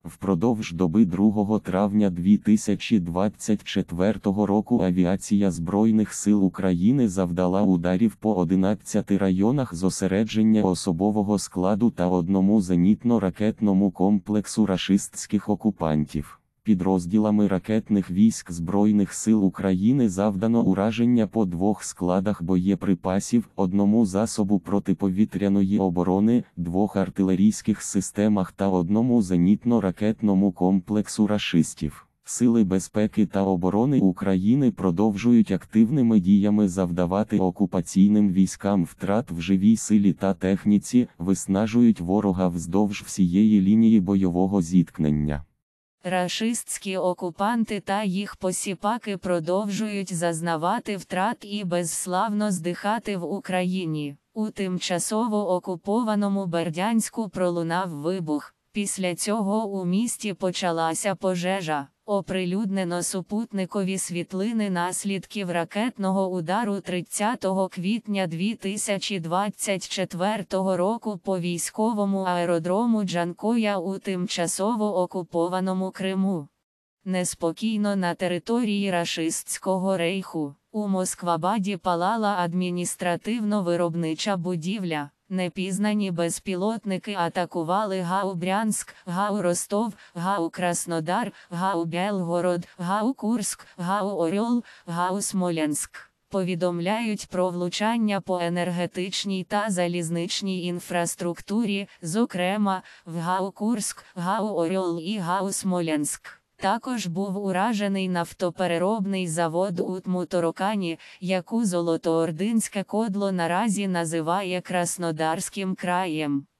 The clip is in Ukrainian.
Впродовж доби 2 травня 2024 року авіація Збройних сил України завдала ударів по 11 районах зосередження особового складу та одному зенітно-ракетному комплексу рашистських окупантів. Підрозділами ракетних військ Збройних сил України завдано ураження по 2 складах боєприпасів, 1 засобу протиповітряної оборони, 2 артилерійських системах та 1 зенітно-ракетному комплексу рашистів. Сили безпеки та оборони України продовжують активними діями завдавати окупаційним військам втрат в живій силі та техніці, виснажують ворога вздовж всієї лінії бойового зіткнення. Рашистські окупанти та їх посіпаки продовжують зазнавати втрат і безславно здихати в Україні. У тимчасово окупованому Бердянську пролунав вибух. Після цього у місті почалася пожежа. Оприлюднено супутникові світлини наслідків ракетного удару 30 квітня 2024 року по військовому аеродрому Джанкоя у тимчасово окупованому Криму. Неспокійно на території рашистського рейху. У Москвабаді палала адміністративно-виробнича будівля. Непізнані безпілотники атакували ГАУ Брянськ, ГАУ Ростов, ГАУ Краснодар, ГАУ Белгород, ГАУ Курськ, ГАУ Орьол, ГАУ Смолянськ. Повідомляють про влучання по енергетичній та залізничній інфраструктурі, зокрема, в ГАУ Курськ, ГАУ Орьол і ГАУ Смолянськ. Також був уражений нафтопереробний завод у Тмутаракані, яку Золотоординське кодло наразі називає Краснодарським краєм.